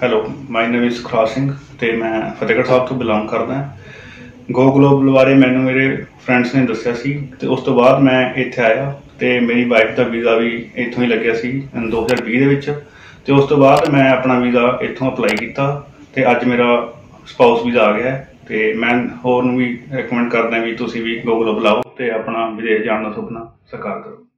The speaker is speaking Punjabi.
Hello, my name is Sukhraj Singh ਅਤੇ ਮੈਂ ਫਤਿਹਗੜ੍ਹ ਸਾਹਿਬ ਤੋਂ ਬਿਲੋਂਗ ਕਰਦਾ। ਗੋ ਗਲੋਬਲ ਬਾਰੇ ਮੈਨੂੰ ਮੇਰੇ ਫਰੈਂਡਸ ਨੇ ਦੱਸਿਆ ਸੀ ਅਤੇ ਉਸ ਤੋਂ ਬਾਅਦ ਮੈਂ ਇੱਥੇ ਆਇਆ ਅਤੇ ਮੇਰੀ ਵਾਈਫ ਦਾ ਵੀਜ਼ਾ ਵੀ ਇੱਥੋਂ ਹੀ ਲੱਗਿਆ ਸੀ 2020 ਦੇ ਵਿੱਚ। ਅਤੇ ਉਸ ਤੋਂ ਬਾਅਦ ਮੈਂ ਆਪਣਾ ਵੀਜ਼ਾ ਇੱਥੋਂ ਅਪਲਾਈ ਕੀਤਾ ਅਤੇ ਅੱਜ ਮੇਰਾ ਸਪਾਊਸ ਵੀਜ਼ਾ ਆ ਗਿਆ। ਅਤੇ ਮੈਂ ਹੋਰ ਨੂੰ ਵੀ ਰਿਕਮੈਂਡ ਕਰਦਾ ਵੀ ਤੁਸੀਂ ਵੀ ਗੋ ਗਲੋਬਲ ਆਓ ਅਤੇ ਆਪਣਾ ਵਿਦੇਸ਼ ਜਾਣ ਦਾ ਸੁਪਨਾ ਸਾਕਾਰ ਕਰੋ।